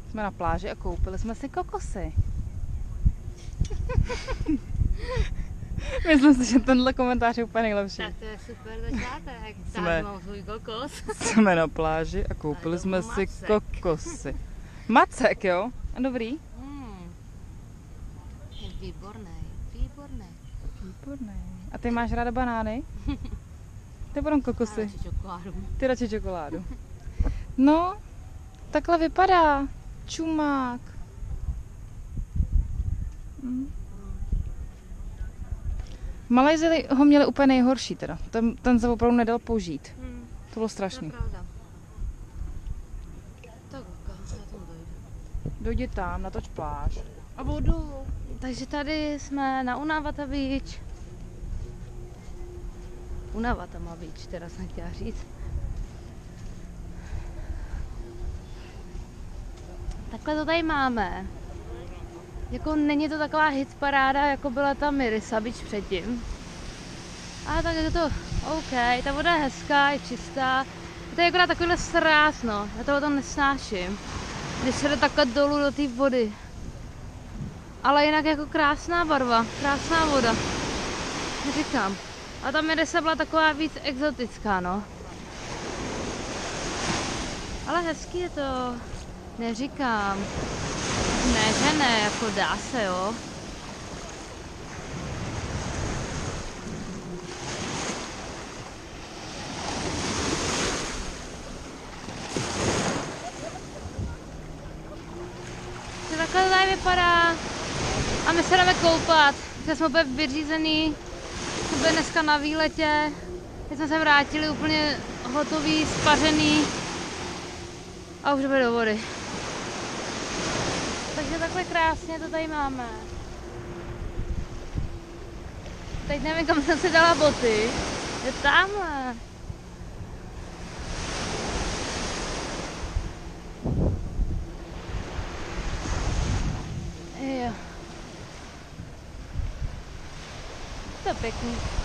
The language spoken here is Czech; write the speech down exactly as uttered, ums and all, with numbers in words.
Jsme na pláži a koupili jsme si kokosy. Myslím si, že tenhle komentář je úplně nejlepší. Tak to je super začátek. Jsme- Tak mám svůj kokos. Jsme na pláži a koupili A jsme domů si macek. kokosy. Macek, jo? A dobrý? Mm. Je výborný, výborný. Výborný. A ty máš ráda banány? Ty budou kokosy. Radši čokoládu. Ty radši čokoládu. No, takhle vypadá. Čumák. Hm. V Malajsii ho měli úplně nejhorší teda. Ten, ten se opravdu nedal použít. Hmm, To bylo to je strašný. pravda. Tak Luka, já tam dojdu. Dojdi tam, natoč pláž. A budu. Takže tady jsme na Unavata Beach. Unavatama Beach, teda jsem chtěla říct. Takhle to tady máme. Jako není to taková hitparáda, jako byla ta Mirisa Beach předtím. Ale tak je to OK, ta voda je hezká, je čistá. To je akorát takovýhle sráz, no. Já toho tam nesnáším. Když se jde takhle dolů do té vody. Ale jinak jako krásná barva, krásná voda. Říkám. A ta Mirisa byla taková víc exotická, no. Ale hezký je to. Neříkám. Ne, že ne, jako dá se, jo. To takhle to tady vypadá. A my se jdeme koupat. Teď jsme úplně vyřízený. Jsme byli dneska na výletě. Teď jsme se vrátili úplně hotový, spařený. A už jdeme do vody. Takže takhle krásně to tady máme. Teď nevím, kam jsem si dala boty. Je tamhle. Jo. To je pěkný.